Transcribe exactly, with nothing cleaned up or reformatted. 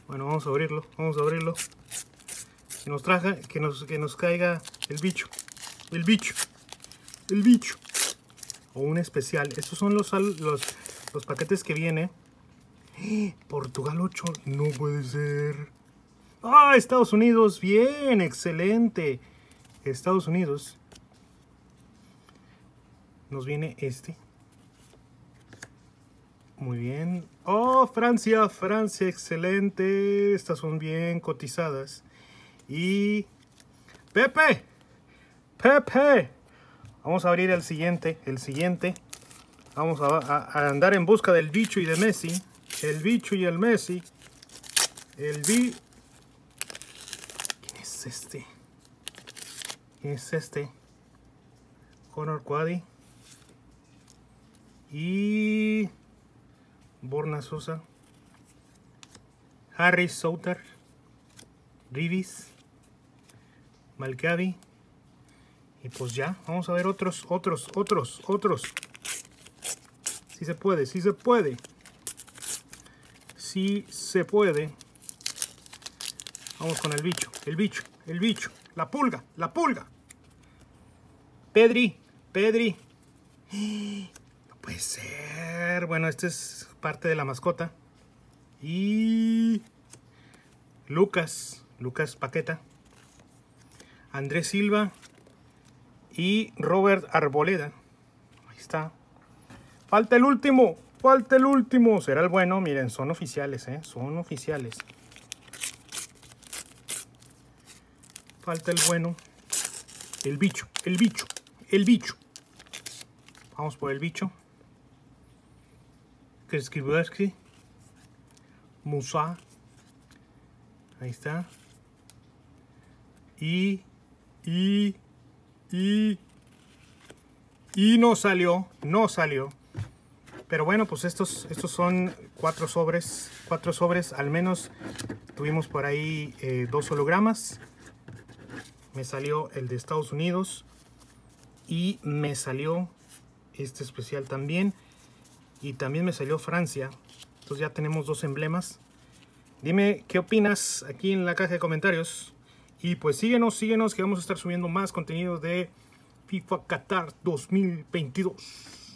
Bueno, vamos a abrirlo, vamos a abrirlo. Que nos traja, que nos, que nos caiga el bicho, el bicho, el bicho. O un especial. Estos son los, los, los paquetes que viene. Portugal ocho, no puede ser. Ah, Estados Unidos, bien, excelente. Estados Unidos. Nos viene este. Muy bien. Oh, Francia, Francia, excelente. Estas son bien cotizadas. Y Pepe, Pepe. Vamos a abrir el siguiente, el siguiente. Vamos a, a, a andar en busca del bicho y de Messi. El bicho y el Messi. El bi... ¿Quién es este? ¿Quién es este? Conor Quaddy. Y... Borna Sosa. Harry Souter. Rivis. Malkavi. Y pues ya, vamos a ver otros, otros, otros, otros. Sí se puede, sí se puede. Sí se puede. Vamos con el bicho, el bicho, el bicho. La pulga, la pulga. Pedri, Pedri. No puede ser. Bueno, este es parte de la mascota. Y... Lucas, Lucas Paqueta. Andrés Silva. Y Robert Arboleda. Ahí está. Falta el último. Falta el último. Será el bueno. Miren, son oficiales, ¿eh? Son oficiales. Falta el bueno. El bicho. El bicho. El bicho. Vamos por el bicho. Krskiberski. Musa. Ahí está. Y... Y... Y, y no salió, no salió. Pero bueno, pues estos, estos son cuatro sobres, cuatro sobres, al menos tuvimos por ahí eh, dos hologramas. Me salió el de Estados Unidos y me salió este especial también. Y también me salió Francia. Entonces ya tenemos dos emblemas. Dime qué opinas aquí en la caja de comentarios. Y pues síguenos, síguenos que vamos a estar subiendo más contenido de FIFA Qatar dos mil veintidós.